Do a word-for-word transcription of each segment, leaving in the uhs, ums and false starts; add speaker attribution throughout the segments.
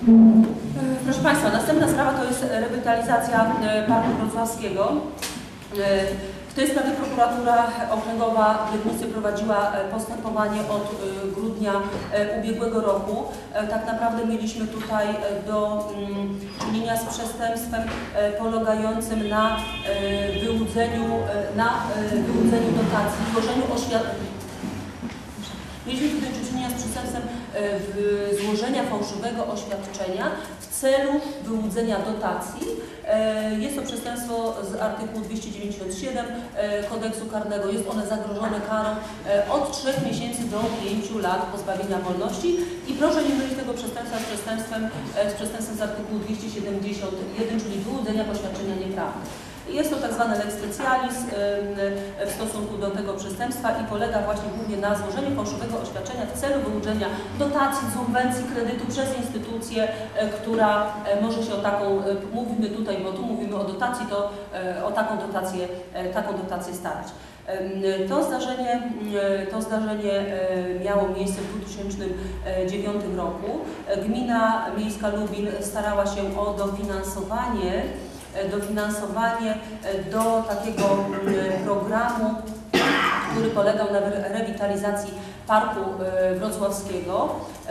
Speaker 1: Proszę Państwa, następna sprawa to jest rewitalizacja Parku Wrocławskiego. W tej sprawie prokuratura okręgowa w Legnicy prowadziła postępowanie od grudnia ubiegłego roku. Tak naprawdę mieliśmy tutaj do czynienia z przestępstwem polegającym na wyłudzeniu, na wyłudzeniu dotacji, złożeniu oświadczenia. Mieliśmy tutaj do czynienia z przestępstwem złożenia fałszywego oświadczenia w celu wyłudzenia dotacji. Jest to przestępstwo z artykułu dwieście dziewięćdziesiąt siedem kodeksu karnego. Jest one zagrożone karą od trzech miesięcy do pięciu lat pozbawienia wolności. I proszę nie mylić tego przestępstwa z przestępstwem, z przestępstwem z artykułu dwieście siedemdziesiąt jeden, czyli wyłudzenia poświadczenia nieprawdy. Jest to tak zwany lex specialis w stosunku do tego przestępstwa i polega właśnie głównie na złożeniu fałszywego oświadczenia w celu wyłudzenia dotacji, subwencji, kredytu przez instytucję, która może się o taką, mówimy tutaj, bo tu mówimy o dotacji, to o taką dotację, taką dotację starać. To zdarzenie, to zdarzenie miało miejsce w dwa tysiące dziewiątym roku. Gmina Miejska Lubin starała się o dofinansowanie dofinansowanie do takiego programu, który polegał na rewitalizacji Parku Wrocławskiego.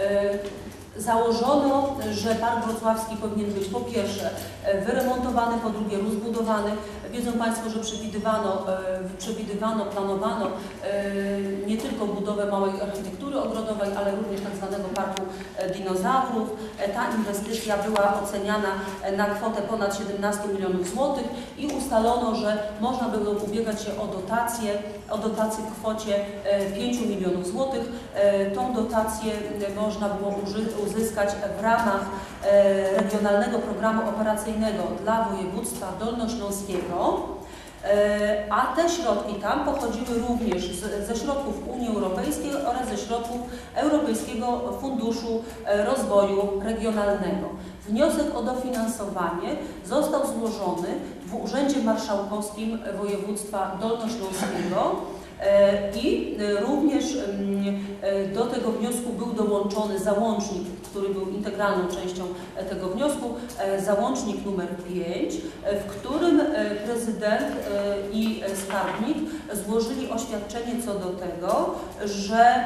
Speaker 1: Założono, że Park Wrocławski powinien być po pierwsze wyremontowany, po drugie rozbudowany. Wiedzą Państwo, że przewidywano, przewidywano, planowano nie tylko budowę małej architektury ogrodowej, ale również tak zwanego Parku Dinozaurów. Ta inwestycja była oceniana na kwotę ponad siedemnaście milionów złotych i ustalono, że można było ubiegać się o dotację, o dotację w kwocie pięciu milionów złotych. Tą dotację można było uzyskać w ramach Regionalnego Programu Operacyjnego dla województwa dolnośląskiego, a te środki tam pochodziły również z, ze środków Unii Europejskiej oraz ze środków Europejskiego Funduszu Rozwoju Regionalnego. Wniosek o dofinansowanie został złożony w Urzędzie Marszałkowskim Województwa Dolnośląskiego i również do tego wniosku był dołączony załącznik, który był integralną częścią tego wniosku, załącznik numer pięć, w którym prezydent i skarbnik złożyli oświadczenie co do tego, że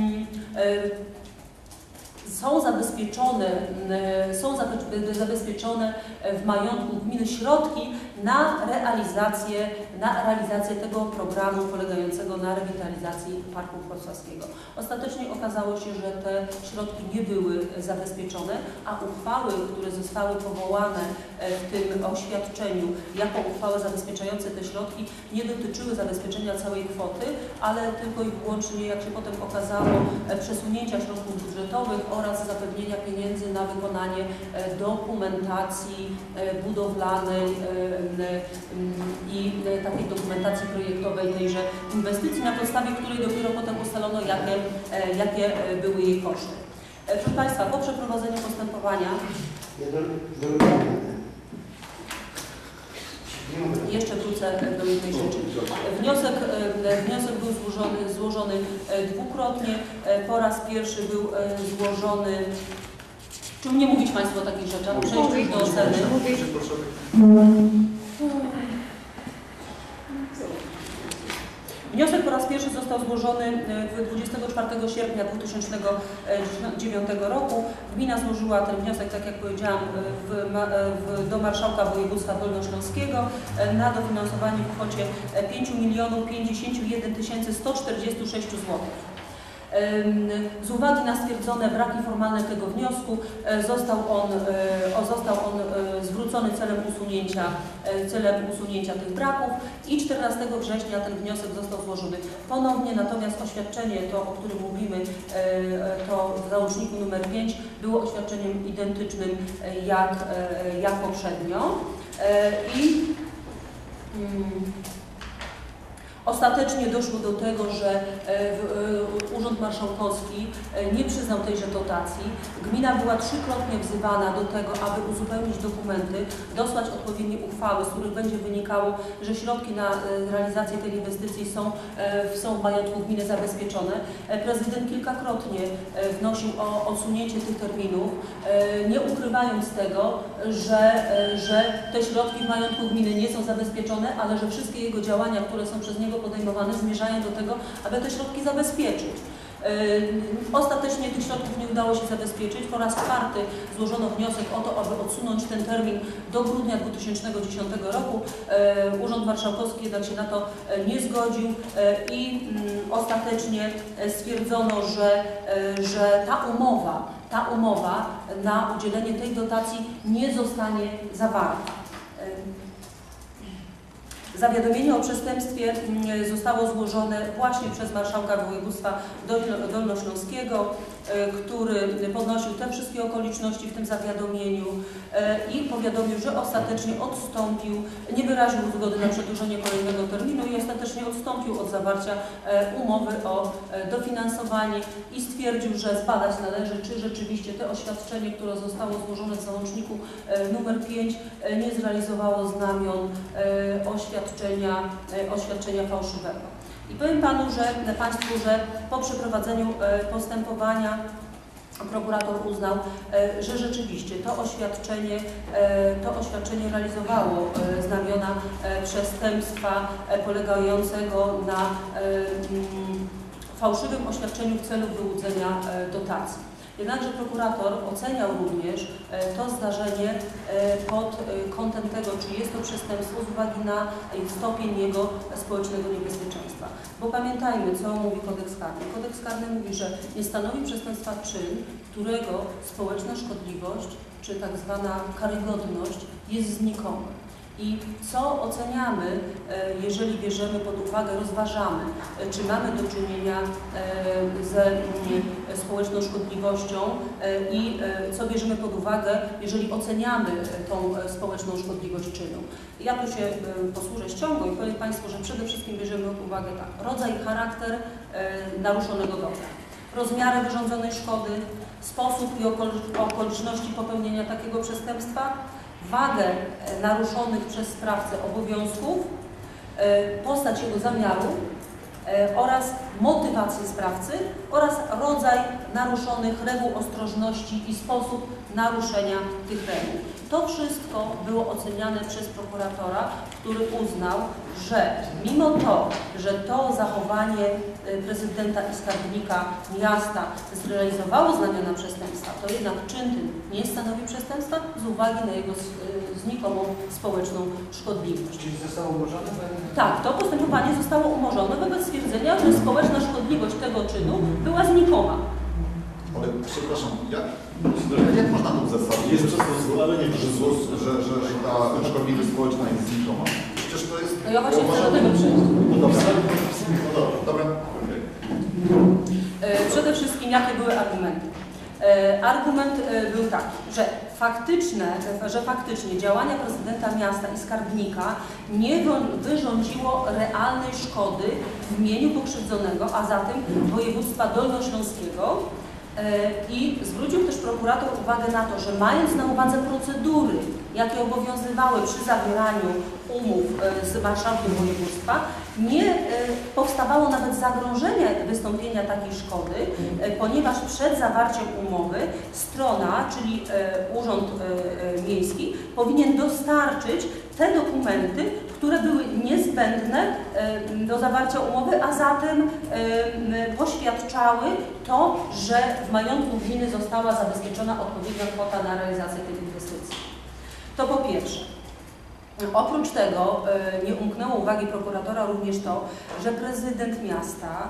Speaker 1: są zabezpieczone, są zabezpieczone w majątku gminy środki na realizację, na realizację tego programu polegającego na rewitalizacji Parku Wrocławskiego. Ostatecznie okazało się, że te środki nie były zabezpieczone, a uchwały, które zostały powołane w tym oświadczeniu jako uchwały zabezpieczające te środki, nie dotyczyły zabezpieczenia całej kwoty, ale tylko i wyłącznie, jak się potem okazało, przesunięcia środków budżetowych oraz zapewnienia pieniędzy na wykonanie dokumentacji budowlanej i takiej dokumentacji projektowej tejże inwestycji, na podstawie której dopiero potem ustalono, jakie, jakie były jej koszty. Proszę Państwa, po przeprowadzeniu postępowania jeszcze wrócę do jednej rzeczy. Wniosek, wniosek był złożony, złożony dwukrotnie. Po raz pierwszy był złożony. Czy nie mówić Państwo o takich rzeczach? Przejść do oceny. Wniosek po raz pierwszy został złożony dwudziestego czwartego sierpnia dwa tysiące dziewiątego roku. Gmina złożyła ten wniosek, tak jak powiedziałam, w, w, do Marszałka Województwa Dolnośląskiego na dofinansowanie w kwocie pięć milionów pięćdziesiąt jeden tysięcy sto czterdzieści sześć złotych. Z uwagi na stwierdzone braki formalne tego wniosku został on, został on zwrócony celem usunięcia, celem usunięcia tych braków i czternastego września ten wniosek został złożony ponownie, natomiast oświadczenie, to o którym mówimy, to w załączniku numer pięć było oświadczeniem identycznym jak, jak poprzednio. I Ostatecznie doszło do tego, że Urząd Marszałkowski nie przyznał tejże dotacji. Gmina była trzykrotnie wzywana do tego, aby uzupełnić dokumenty, dosłać odpowiednie uchwały, z których będzie wynikało, że środki na realizację tej inwestycji są, są w majątku gminy zabezpieczone. Prezydent kilkakrotnie wnosił o odsunięcie tych terminów, nie ukrywając tego, że, że te środki w majątku gminy nie są zabezpieczone, ale że wszystkie jego działania, które są przez niego podejmowane, zmierzają do tego, aby te środki zabezpieczyć. Ostatecznie tych środków nie udało się zabezpieczyć. Po raz czwarty złożono wniosek o to, aby odsunąć ten termin do grudnia dwa tysiące dziesiątego roku. Urząd Marszałkowski jednak się na to nie zgodził i ostatecznie stwierdzono, że, że ta umowa, ta umowa na udzielenie tej dotacji nie zostanie zawarta. Zawiadomienie o przestępstwie zostało złożone właśnie przez marszałka województwa dolnośląskiego, który podnosił te wszystkie okoliczności w tym zawiadomieniu i powiadomił, że ostatecznie odstąpił, nie wyraził zgody na przedłużenie kolejnego terminu i ostatecznie odstąpił od zawarcia umowy o dofinansowanie i stwierdził, że zbadać należy, czy rzeczywiście to oświadczenie, które zostało złożone w załączniku numer pięć, nie zrealizowało znamion oświadczenia, oświadczenia fałszywego. I powiem Panu, że Państwu, że po przeprowadzeniu postępowania prokurator uznał, że rzeczywiście to oświadczenie, to oświadczenie realizowało znamiona przestępstwa polegającego na fałszywym oświadczeniu w celu wyłudzenia dotacji. Jednakże prokurator oceniał również to zdarzenie pod kątem tego, czy jest to przestępstwo z uwagi na stopień jego społecznego niebezpieczeństwa. Bo pamiętajmy, co mówi kodeks karny. Kodeks karny mówi, że nie stanowi przestępstwa czyn, którego społeczna szkodliwość, czy tak zwana karygodność jest znikoma. I co oceniamy, jeżeli bierzemy pod uwagę, rozważamy, czy mamy do czynienia ze społeczną szkodliwością i co bierzemy pod uwagę, jeżeli oceniamy tą społeczną szkodliwość czynu. Ja tu się posłużę ściągą i powiem Państwu, że przede wszystkim bierzemy pod uwagę tak, rodzaj i charakter naruszonego dobra, rozmiary wyrządzonej szkody, sposób i okoliczności popełnienia takiego przestępstwa, wagę naruszonych przez sprawcę obowiązków, postać jego zamiaru oraz motywację sprawcy oraz rodzaj naruszonych reguł ostrożności i sposób naruszenia tych reguł. To wszystko było oceniane przez prokuratora, który uznał, że mimo to, że to zachowanie prezydenta i skarbnika miasta zrealizowało znamiona przestępstwa, to jednak czyn ten nie stanowi przestępstwa z uwagi na jego znikomą społeczną szkodliwość.
Speaker 2: Czyli zostało umorzone?
Speaker 1: Tak, to postępowanie zostało umorzone wobec stwierdzenia, że społeczna szkodliwość tego czynu była znikoma.
Speaker 3: Ale przepraszam, jak, jak można to uzasadnić, jest przez to zgolenie, że, że, że, że ta szkodliwość społeczna jest znikoma? Przecież to jest...
Speaker 1: No ja właśnie chcę do tego przejść.
Speaker 3: No dobra, no dobra. Okay.
Speaker 1: Przede wszystkim jakie były argumenty? Argument był taki, że faktyczne, że faktycznie działania prezydenta miasta i skarbnika nie wyrządziło realnej szkody w imieniu pokrzywdzonego, a zatem województwa dolnośląskiego. I zwrócił też prokurator uwagę na to, że mając na uwadze procedury, jakie obowiązywały przy zawieraniu umów z marszałkiem województwa, nie powstawało nawet zagrożenie wystąpienia takiej szkody, ponieważ przed zawarciem umowy strona, czyli Urząd Miejski, powinien dostarczyć te dokumenty, które były niezbędne do zawarcia umowy, a zatem poświadczały to, że w majątku gminy została zabezpieczona odpowiednia kwota na realizację tej inwestycji. To po pierwsze. Oprócz tego nie umknęło uwagi prokuratora również to, że prezydent miasta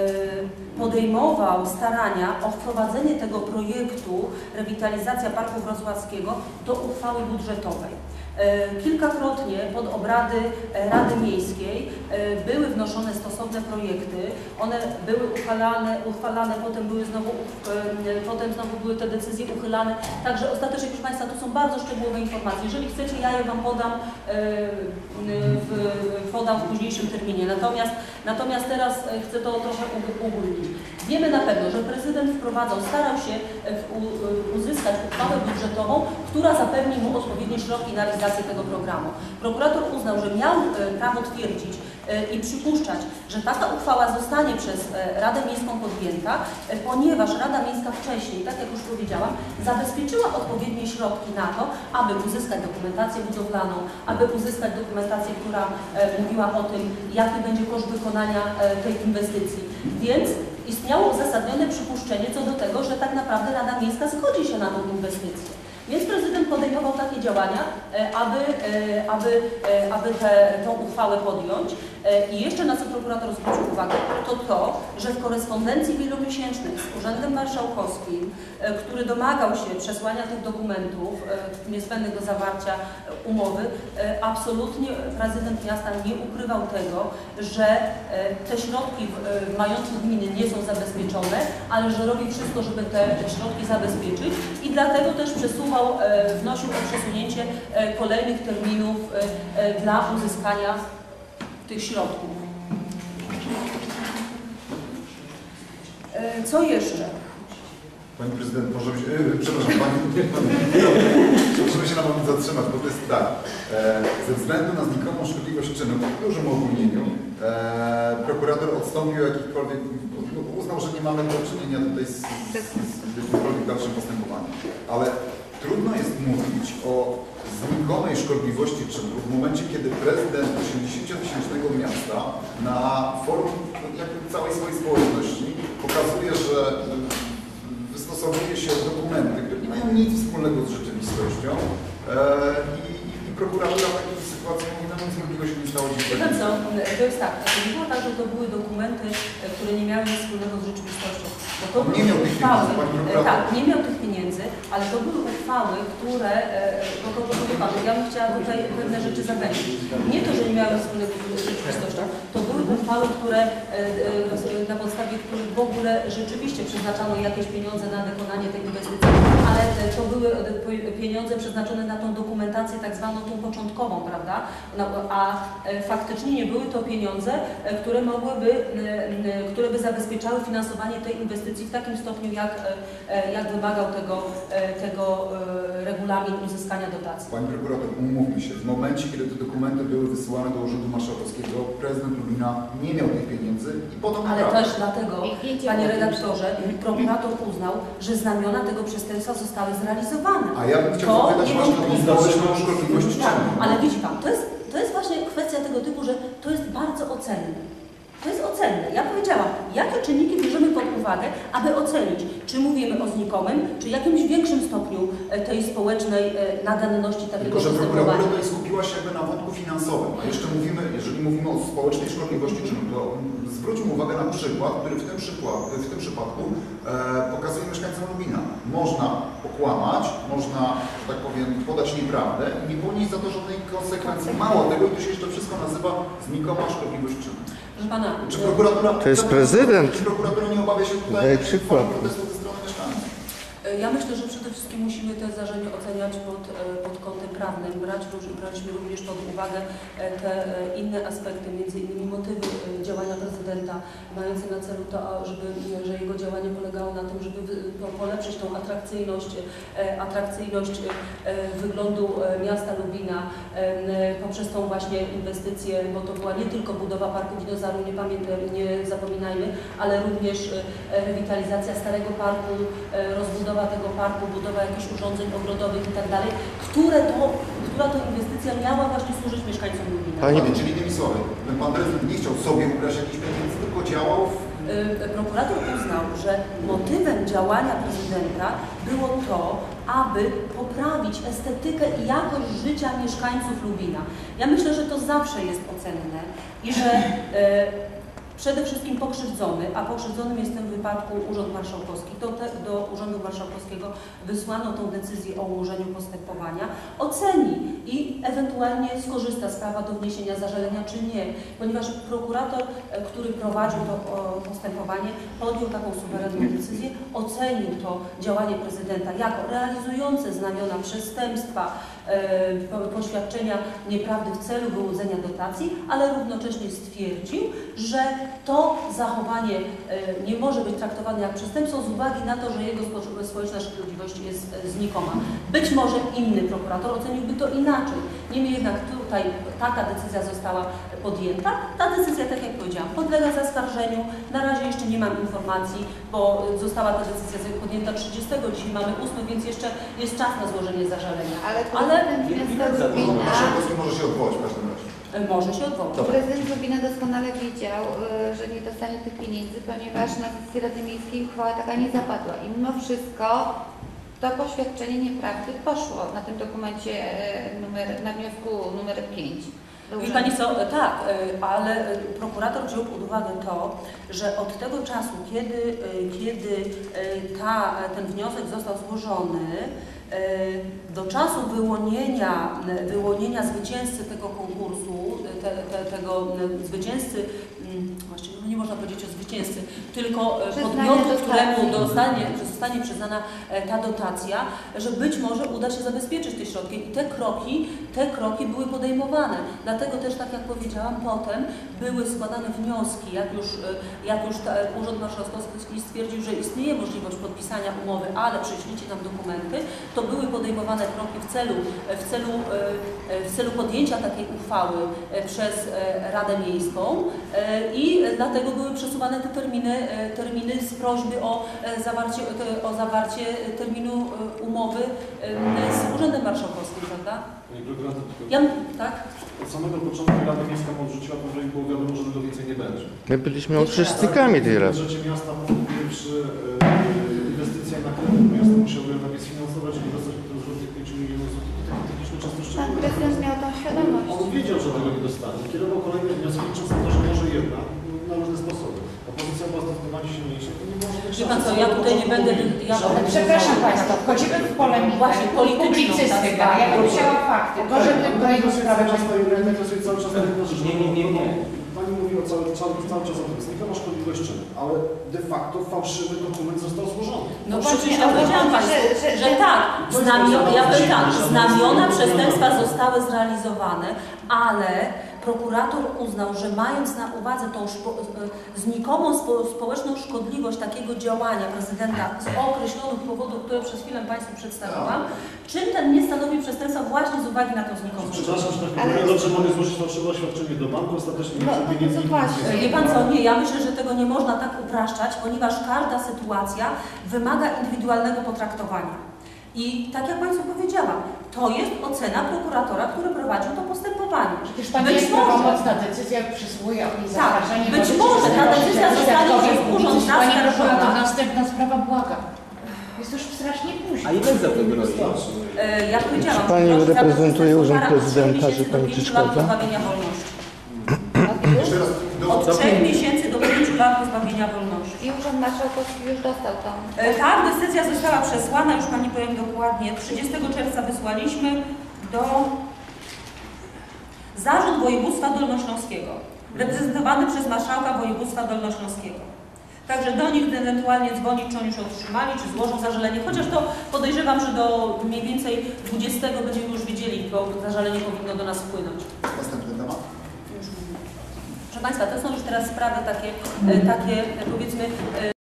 Speaker 1: podejmował starania o wprowadzenie tego projektu rewitalizacja Parku Wrocławskiego do uchwały budżetowej. Kilkakrotnie pod obrady Rady Miejskiej były wnoszone stosowne projekty, one były uchwalane, uchwalane potem, były znowu, potem znowu były te decyzje uchylane, także ostatecznie, proszę Państwa, tu są bardzo szczegółowe informacje. Jeżeli chcecie, ja je Wam podam w, podam w późniejszym terminie, natomiast, natomiast teraz chcę to trochę ugólnić. Wiemy na pewno, że prezydent wprowadzał, starał się uzyskać uchwałę budżetową, która zapewni mu odpowiednie środki na realizację tego programu. Prokurator uznał, że miał prawo twierdzić i przypuszczać, że taka uchwała zostanie przez Radę Miejską podjęta, ponieważ Rada Miejska wcześniej, tak jak już powiedziałam, zabezpieczyła odpowiednie środki na to, aby uzyskać dokumentację budowlaną, aby uzyskać dokumentację, która mówiła o tym, jaki będzie koszt wykonania tej inwestycji. Więc istniało uzasadnione przypuszczenie co do tego, że tak naprawdę Rada Miejska zgodzi się na tą inwestycję. Więc prezydent podejmował takie działania, aby, aby, aby tę uchwałę podjąć. I jeszcze na co prokurator zwrócił uwagę, to to, że w korespondencji wielomiesięcznej z Urzędem Marszałkowskim, który domagał się przesłania tych dokumentów niezbędnych do zawarcia umowy, absolutnie prezydent miasta nie ukrywał tego, że te środki w majątku gminy nie są zabezpieczone, ale że robi wszystko, żeby te środki zabezpieczyć i dlatego też przesuwał, wnosił o przesunięcie kolejnych terminów dla uzyskania tych środków. Co jeszcze?
Speaker 3: Pani prezydent, może być, yy, przepraszam, pani, pani musimy się na moment zatrzymać, bo to jest tak. E, ze względu na znikomą szkodliwość czynu, w dużym ogólnieniu, e, prokurator odstąpił jakichkolwiek, uznał, że nie mamy do czynienia tutaj z, z, z jakimkolwiek dalszym postępowaniem. Ale trudno jest mówić o znikomej szkodliwości czynu w momencie, kiedy prezydent osiemdziesięciotysięcznego miasta na forum jakby całej swojej społeczności pokazuje, że wystosowuje się dokumenty, które nie mają nic wspólnego z rzeczywistością e, i, i prokuratura w takiej sytuacji mówi, no nic złego się nie stało.
Speaker 1: Wie co, to jest tak, to nie było tak, że to były dokumenty, które nie miały nic wspólnego z rzeczywistością. Bo to
Speaker 3: nie miał tych
Speaker 1: uchwały,
Speaker 3: pieniędzy, pani prokurator.
Speaker 1: Tak, nie miał tych pieniędzy, ale to były uchwały, które, bo to, to, to, to, ja bym chciała tutaj pewne rzeczy zagęścić. Nie to, że nie miały wspólnego z rzeczywistością, to były uchwały, które na podstawie których w ogóle rzeczywiście przeznaczano jakieś pieniądze na wykonanie tej inwestycji, ale to były pieniądze przeznaczone na tą dokumentację tak zwaną tą początkową, prawda? No, a faktycznie nie były to pieniądze, które mogłyby, które by zabezpieczały finansowanie tej inwestycji w takim stopniu, jak, jak wymagał tego, tego regulamin uzyskania dotacji.
Speaker 3: Pani prokurator, umówmy się, w momencie, kiedy te dokumenty były wysyłane do Urzędu Marszałkowskiego, prezydent Lubina nie miał tych pieniędzy i potem
Speaker 1: Ale też dlatego, panie redaktorze, prokurator uznał, że znamiona tego przestępstwa zostały zrealizowane.
Speaker 3: A ja bym chciał zapytać właśnie o tą społeczną szkodliwość czynu.
Speaker 1: Tak, ale widzi Pan, to jest, to jest właśnie kwestia tego typu, że to jest bardzo ocenne. To jest ocenne. Ja powiedziałam, jakie czynniki bierzemy pod uwagę, aby ocenić, czy mówimy o znikomym, czy jakimś większym stopniu tej społecznej naganności takiego
Speaker 3: postępowania. Tylko, że prokuratura tutaj
Speaker 1: postępowania.
Speaker 3: skupiła się jakby na wątku finansowym, a jeszcze mówimy, jeżeli mówimy o społecznej szkodliwości czynu, to zwróćmy uwagę na przykład, który w tym, przykład, w tym przypadku e, pokazuje mieszkańcom Lubina. Można okłamać, można, że tak powiem, podać nieprawdę i nie ponieść za to żadnej konsekwencji. Mało tego, i to się jeszcze wszystko nazywa znikoma szkodliwość czynu.
Speaker 1: Proszę Pana,
Speaker 3: Czy prokuratura,
Speaker 2: to jest prezydent.
Speaker 3: Czy prokuratura nie obawia się tutaj
Speaker 2: Daj przykład.
Speaker 3: protestu ze strony mieszkańców?
Speaker 1: ja myślę, że przede wszystkim musimy te zdarzenia oceniać pod, pod kątem prawnym, brać, braliśmy również pod uwagę te inne aspekty, między innymi motywy działania prezydenta, mające na celu to, żeby, że jego działanie polegało na tym, żeby polepszyć tą atrakcyjność, atrakcyjność wyglądu miasta Lubina poprzez tą właśnie inwestycję, bo to była nie tylko budowa parku dinozaurów, nie pamiętaj, nie zapominajmy, ale również rewitalizacja starego parku, rozbudowa tego parku, budowa jakichś urządzeń ogrodowych i tak dalej, które to, która to inwestycja miała właśnie służyć mieszkańcom Lubina.
Speaker 3: Pani, czyli innymi słowy, pan prezydent nie chciał sobie ukraść jakichś pieniędzy, tylko działał w...
Speaker 1: Prokurator uznał, że motywem działania prezydenta było to, aby poprawić estetykę i jakość życia mieszkańców Lubina. Ja myślę, że to zawsze jest ocenne i że przede wszystkim pokrzywdzony, a pokrzywdzonym jest w tym wypadku Urząd Marszałkowski. Do, te, do Urzędu Marszałkowskiego wysłano tą decyzję o umorzeniu postępowania, oceni i ewentualnie skorzysta z prawa do wniesienia zażalenia czy nie, ponieważ prokurator, który prowadził to postępowanie, podjął taką suwerenną decyzję, ocenił to działanie prezydenta jako realizujące znamiona przestępstwa, e, poświadczenia nieprawdy w celu wyłudzenia dotacji, ale równocześnie stwierdził, że to zachowanie e, nie może być traktowane jak przestępstwo z uwagi na to, że jego społeczna szkodliwość jest e, znikoma. Być może inny prokurator oceniłby to inaczej. Niemniej jednak tutaj taka decyzja została podjęta. Ta decyzja, tak jak powiedziałam, podlega zaskarżeniu. Na razie jeszcze nie mam informacji, bo została ta decyzja podjęta trzydziestego, dzisiaj mamy ósmy, więc jeszcze jest czas na złożenie zażalenia.
Speaker 2: Ale
Speaker 1: Ale
Speaker 2: prezydent Lubina,
Speaker 3: Marszałkowski może się odwołać w każdym razie.
Speaker 1: może się odwołać.
Speaker 2: prezydent Lubina doskonale wiedział, y, że nie dostanie tych pieniędzy, ponieważ na sesji Rady Miejskiej uchwała taka nie zapadła. I mimo wszystko to poświadczenie nieprawdy poszło na tym dokumencie y, numer, na wniosku numer pięć.
Speaker 1: Wie Pani co, tak, ale prokurator wziął pod uwagę to, że od tego czasu, kiedy, kiedy ta, ten wniosek został złożony, do czasu wyłonienia, wyłonienia zwycięzcy tego konkursu, te, te, tego zwycięzcy, właściwie nie można powiedzieć o zwycięzcy, tylko podmiotu, któremu dostanie, zostanie przyznana ta dotacja, że być może uda się zabezpieczyć te środki. I te kroki, te kroki były podejmowane. Dlatego też, tak jak powiedziałam, potem były składane wnioski, jak już, jak już ta, Urząd Marszałkowski stwierdził, że istnieje możliwość podpisania umowy, ale przyślijcie nam dokumenty, to były podejmowane kroki w celu, w celu, w celu podjęcia takiej uchwały przez Radę Miejską i dlatego były przesuwane te terminy, terminy z prośby o zawarcie, o zawarcie terminu umowy z Urzędem Marszałkowskim, prawda? Ja, tak?
Speaker 4: Od samego początku Rada Miejska odrzuciła to, że im było wiadomo, że tego więcej nie będzie.
Speaker 5: My byliśmy uczestnikami tej
Speaker 4: W
Speaker 5: rady.
Speaker 4: budżecie miasta przy inwestycja na kredyt miasta musiały jednak sfinansować i dostać do tych pięciu milionów złotych. Techniczne często
Speaker 2: Pan
Speaker 4: szczególnie.
Speaker 2: prezydent miał tą świadomość.
Speaker 4: On wiedział, że tego nie dostanie. Kierował kolejne wnioski, licząc na to, że może jednak na różne sposoby. Opozycja była zdecydowanie silniejsza, to nie może być.
Speaker 1: Wie Pan co, ja tutaj nie będę... Ja
Speaker 6: Ale przepraszam Państwa, wchodzimy w polemikę,
Speaker 1: Właśnie polityczną,
Speaker 6: publicystykę,
Speaker 1: tak,
Speaker 6: ja bym chciała fakty. To, że ten projekt ustawy...
Speaker 4: interesuje cały czas jedna rzecz.
Speaker 7: Nie, nie, nie, nie.
Speaker 4: Pani mówiła cały, cały, cały czas o tym, znikoma szkodliwość czynu, ale de facto fałszywy dokument został złożony.
Speaker 1: No
Speaker 2: Właśnie,
Speaker 1: przecież ja
Speaker 2: o to
Speaker 1: powiedziałam
Speaker 2: chodzi,
Speaker 1: Państwu,
Speaker 2: że- że-
Speaker 1: że tak, znamiona, ja powiem tak,
Speaker 4: że-
Speaker 1: znamiona przestępstwa zostały zrealizowane, ale prokurator uznał, że mając na uwadze tą szpo, znikomą spo, społeczną szkodliwość takiego działania prezydenta z określonych powodów, które przez chwilę Państwu przedstawiłam, czyn ten nie stanowi przestępstwa właśnie z uwagi na tą znikomą
Speaker 4: Przepraszam, że tak
Speaker 2: Ale-
Speaker 4: powiem, dobrze mogę złożyć fałszywe oświadczenie do banku, ostatecznie nie
Speaker 2: No,
Speaker 4: chcę
Speaker 2: no,
Speaker 4: pieniędzy.
Speaker 2: no właśnie.
Speaker 1: Wie Pan co, nie, ja myślę, że tego nie można tak upraszczać, ponieważ każda sytuacja wymaga indywidualnego potraktowania. I tak jak Państwu powiedziałam, to jest ocena prokuratora, który prowadził to postępowanie.
Speaker 6: Przecież tam
Speaker 1: Być
Speaker 6: jest
Speaker 1: może.
Speaker 6: prawomocna decyzja, przysługuje o jej zaskarżenie.
Speaker 1: być
Speaker 6: wobec
Speaker 1: może ta
Speaker 6: przestępstwa
Speaker 1: decyzja
Speaker 6: świadkowie
Speaker 1: zostanie przez urząd
Speaker 6: publiczny. Panie
Speaker 1: zaskarżona.
Speaker 6: prokurator, następna sprawa, błagam. Jest już strasznie późno.
Speaker 7: A ile za to grozi?
Speaker 1: E, jak powiedziałam,
Speaker 5: Pani
Speaker 1: grozi za to
Speaker 5: reprezentuje
Speaker 1: przestępstwo
Speaker 5: Urząd
Speaker 1: kara od
Speaker 5: Prezydenta,
Speaker 1: trzech
Speaker 5: że
Speaker 1: miesięcy
Speaker 5: pani
Speaker 1: do pięciu lat
Speaker 5: przeszkadza?
Speaker 1: pozbawienia wolności.
Speaker 3: Jeszcze raz, do,
Speaker 1: Od trzech miesięcy do pięciu lat pozbawienia wolności.
Speaker 2: I Urząd Marszałkowski już dostał tą.
Speaker 1: E, Tak, decyzja została przesłana, już Pani powiem dokładnie, trzydziestego czerwca wysłaliśmy do Zarząd Województwa Dolnośląskiego, reprezentowany przez Marszałka Województwa Dolnośląskiego. Także do nich ewentualnie dzwonić, czy oni już otrzymali, czy złożą zażalenie, chociaż to podejrzewam, że do mniej więcej dwudziestego będziemy już wiedzieli, bo zażalenie powinno do nas wpłynąć.
Speaker 3: następny temat.
Speaker 1: Już mówię. Proszę Państwa, to są już teraz sprawy takie, e, takie e, powiedzmy... e,